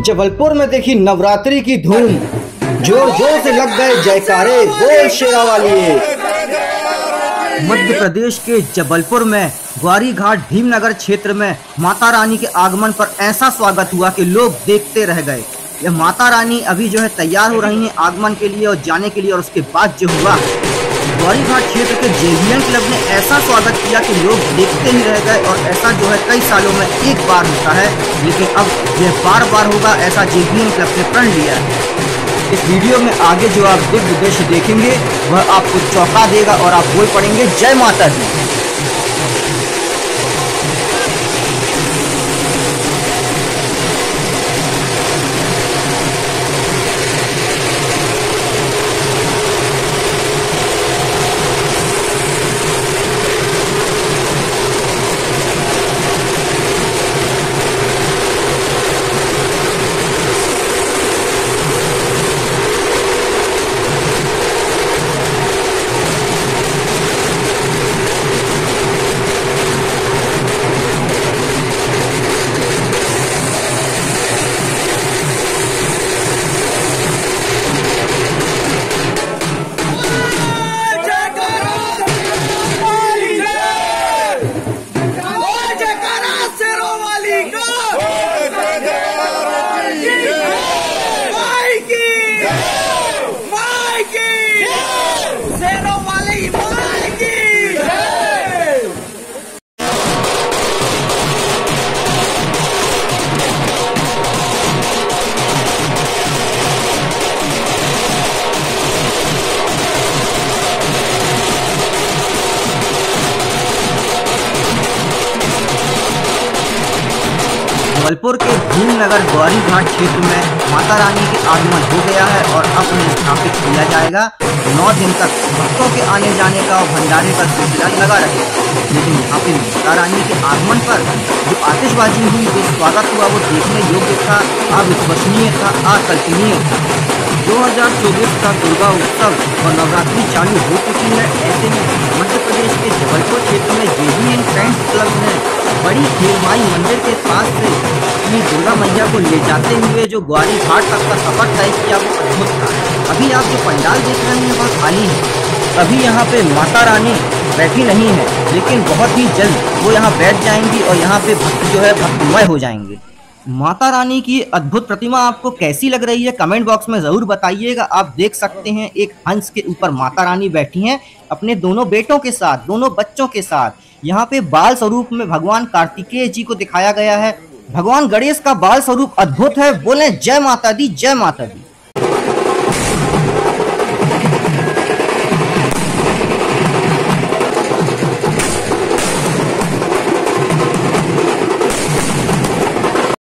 जबलपुर में देखी नवरात्रि की धूम, जोर जोर से लग गए जयकारे, बोल शेरा वाली। मध्य प्रदेश के जबलपुर में ग्वारी घाट भीमनगर क्षेत्र में माता रानी के आगमन पर ऐसा स्वागत हुआ कि लोग देखते रह गए। यह माता रानी अभी जो है तैयार हो रही हैं आगमन के लिए और जाने के लिए, और उसके बाद जो हुआ ग्वारी घाट क्षेत्र के जेवीएन क्लब ने ऐसा स्वागत किया कि लोग देखते ही रह गए। और ऐसा जो है कई सालों में एक बार होता है, लेकिन अब यह बार बार होगा, ऐसा जेवीएन क्लब ने प्रण लिया है। इस वीडियो में आगे जो आप दिव्य दृश्य देखेंगे वह आपको चौंका देगा और आप बोल पड़ेंगे जय माता दी। जबलपुर के भीमनगर ग्वारी घाट क्षेत्र में माता रानी के आगमन हो गया है और अब उन्हें स्थापित किया जाएगा। 9 दिन तक भक्तों के आने जाने का और भंडारे का सिलसिला लगा रहेगा। लेकिन यहाँ पे माता रानी के आगमन पर जो आतिशबाजी हुई, जो स्वागत हुआ, वो देखने योग्य था, अविश्वसनीय था, अकल्पनीय था। 2024 का दुर्गा उत्सव और नवरात्रि चालू हो चुकी है। ऐसे में मध्य प्रदेश के जबलपुर क्षेत्र में जेवीएन फ्रेंड्स क्लब ने बड़ी खेलमाई मंदिर के पास से अपनी दुर्गा मैया को ले जाते हुए जो ग्वारी घाट तक का सफर तय किया, वो अद्भुत था। अभी आप जो पंडाल देख रहे हैं वह खाली है। अभी यहाँ पे माता रानी बैठी नहीं है, लेकिन बहुत ही जल्द वो यहाँ बैठ जाएंगी और यहाँ पे भक्त जो है भक्तिमय हो जाएंगे। माता रानी की अद्भुत प्रतिमा आपको कैसी लग रही है कमेंट बॉक्स में जरूर बताइएगा। आप देख सकते हैं एक हंस के ऊपर माता रानी बैठी हैं अपने दोनों बेटों के साथ, दोनों बच्चों के साथ। यहाँ पे बाल स्वरूप में भगवान कार्तिकेय जी को दिखाया गया है। भगवान गणेश का बाल स्वरूप अद्भुत है। बोले जय माता दी, जय माता दी।